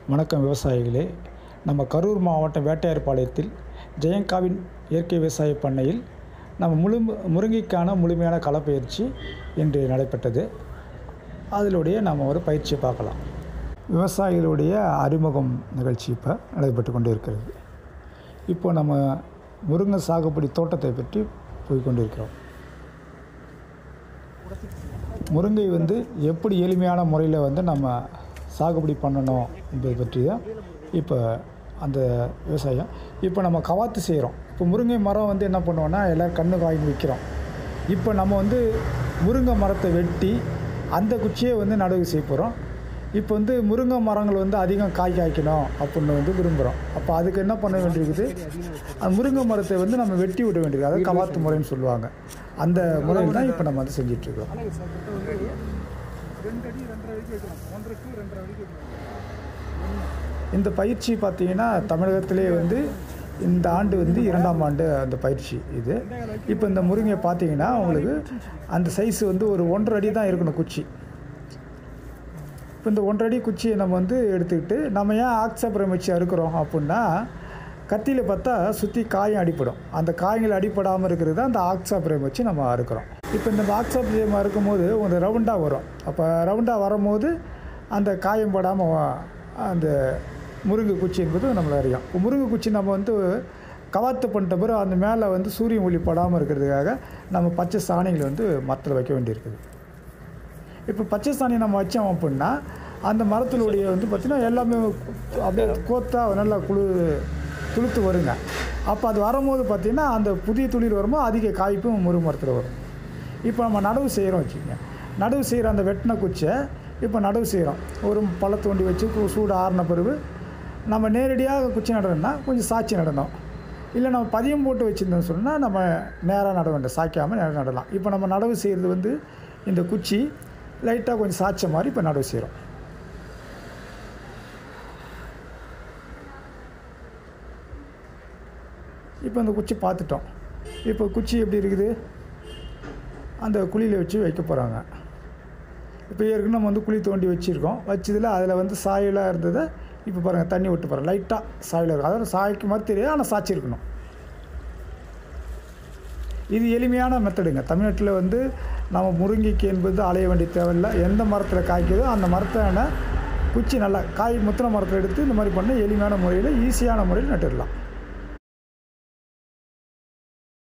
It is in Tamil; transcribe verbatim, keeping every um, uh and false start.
வணக்கம் விவசாயிகளே. நம்ம கரூர் மாவட்டம் வேட்டையார்பாளையத்தில் ஜெயங்காவின் இயற்கை விவசாய பண்ணையில் நம்ம முழு முருங்கைக்கான முழுமையான களப்பயிற்சி இன்று நடைபெற்றது. அதிலுடைய நம்ம ஒரு பயிற்சியை பார்க்கலாம். விவசாயிகளுடைய அறிமுகம் நிகழ்ச்சி இப்போ நடைபெற்று கொண்டு இருக்கிறது. இப்போ நம்ம முருங்கை சாகுபடி தோட்டத்தை பற்றி போய் கொண்டிருக்கிறோம். முருங்கை வந்து எப்படி எளிமையான முறையில் வந்து நம்ம சாகுபடி பண்ணணும் என்பதை பற்றி தான் இப்போ அந்த விவசாயம். இப்போ நம்ம கவாத்து செய்கிறோம். இப்போ முருங்கை மரம் வந்து என்ன பண்ணுவோன்னா எல்லோரும் கண்ணு காய்ந்து விற்கிறோம். இப்போ நம்ம வந்து முருங்கை மரத்தை வெட்டி அந்த குச்சியை வந்து நடவு செய்ய போகிறோம். இப்போ வந்து முருங்கை மரங்கள் வந்து அதிகம் காய் காய்க்கணும் அப்படின்னு வந்து விரும்புகிறோம். அப்போ அதுக்கு என்ன பண்ண வேண்டியிருக்குது, அந்த முருங்கை மரத்தை வந்து நம்ம வெட்டி விட வேண்டியது, அதாவது கவாத்து முறைன்னு சொல்லுவாங்க. அந்த முறையில் தான் இப்போ நம்ம வந்து செஞ்சிட்ருக்கோம். இந்த பயிற்சி பார்த்திங்கன்னா தமிழகத்திலே வந்து இந்த ஆண்டு வந்து இரண்டாம் ஆண்டு அந்த பயிற்சி இது. இப்போ இந்த முருங்கை பார்த்திங்கன்னா உங்களுக்கு அந்த சைஸ் வந்து ஒரு ஒன்றரை அடி தான் இருக்கணும் குச்சி. இப்போ இந்த ஒன்றரை அடி குச்சியை நம்ம வந்து எடுத்துக்கிட்டு நம்ம ஏன் ஆக்ஸாபுரம் வச்சு அறுக்கிறோம் அப்படின்னா, கத்தியில் பார்த்தா சுற்றி காயம் அடிப்படும். அந்த காயங்கள் அடிப்படாமல் இருக்கிறது தான் அந்த ஆக்ஸாபுரம் வச்சு நம்ம அறுக்கிறோம். இப்போ இந்த ஆக்ஸாபுரம் அறுக்கும் போது ஒரு ரவுண்டாக வரும். அப்போ ரவுண்டாக வரும்போது அந்த காயம் படாமல் அந்த முருங்கை குச்சி என்பது நம்மளை அறியும். முருங்கை குச்சி நம்ம வந்து கவாத்து பண்ணிட்ட பிறகு அந்த மேலே வந்து சூரிய ஒளி படாமல் இருக்கிறதுக்காக நம்ம பச்சை சாணிகளை வந்து மரத்தில் வைக்க வேண்டியிருக்குது. இப்போ பச்சை சாணி நம்ம வச்சோம் அப்படின்னா அந்த மரத்தினுடைய வந்து பார்த்திங்கன்னா எல்லாமே அப்படியே கோத்தா நல்லா குழு துளுத்து வருங்க. அப்போ அது வரும்போது பார்த்திங்கன்னா அந்த புதிய துளிர் வரும்போது அதிக காய்ப்பும் முருங்கை மரத்தில் வரும். இப்போ நம்ம நடவு செய்கிறோம் வச்சுக்கோங்க. நடவு செய்கிற அந்த வெட்டின குச்சை இப்போ நடவு செய்கிறோம். ஒரு பழ தோண்டி வச்சு சூடு ஆறின பிறகு நம்ம நேரடியாக குச்சி நடணும்னா கொஞ்சம் சாய்ச்சி நடணும். இல்லை நம்ம பதியம் போட்டு வச்சுருந்தோம்னு சொன்னால் நம்ம நேராக நட வேண்டாம், சாய்க்காமல் நேரம் நடலாம். இப்போ நம்ம நடவு செய்கிறது வந்து இந்த குச்சி லைட்டாக கொஞ்சம் சாய்ச்ச மாதிரி இப்போ நடவு செய்கிறோம். இப்போ அந்த குச்சி பார்த்துட்டோம். இப்போ குச்சி எப்படி இருக்குது, அந்த குழியில் வச்சு வைக்க போகிறாங்க. இப்போ ஏற்கனவே நம்ம வந்து குழி தோண்டி வச்சுருக்கோம். வச்சதில் அதில் வந்து சாயலாக இருந்ததை இப்போ பாருங்கள் தண்ணி விட்டு போகிறோம். லைட்டாக சாயில் இருக்கும், அதாவது சாய்க்கு மாதிரி தெரியாது, ஆனால் சாய்ச்சிருக்கணும். இது எளிமையான மெத்தடுங்க. தமிழ்நாட்டில் வந்து நம்ம முருங்கைக்கு என்பது அலைய வேண்டிய தேவையில்லை. எந்த மரத்தில் காய்க்குதோ அந்த மரத்தான குச்சி நல்லா காய் முத்தின மரத்தில் எடுத்து இந்த மாதிரி பண்ண எளிமையான முறையில் ஈஸியான முறையில் நட்டுடலாம்.